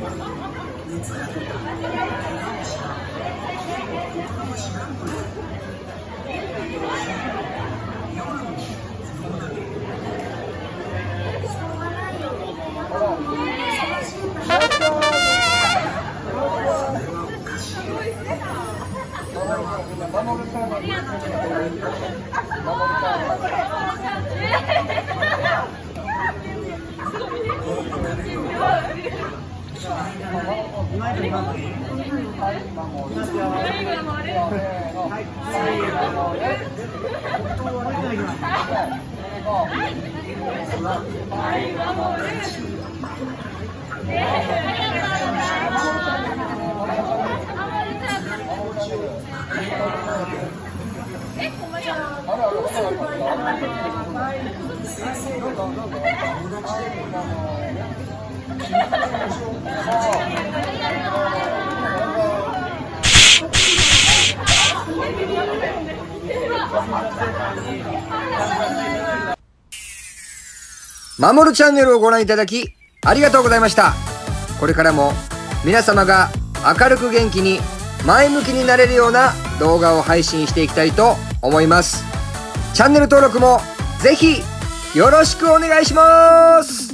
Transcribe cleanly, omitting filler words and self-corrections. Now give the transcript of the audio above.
まもるチャンネルをご覧いただきありがとうございました。これからも皆様が明るく元気に前向きになれるような動画を配信していきたいと思います。チャンネル登録もぜひよろしくお願いします。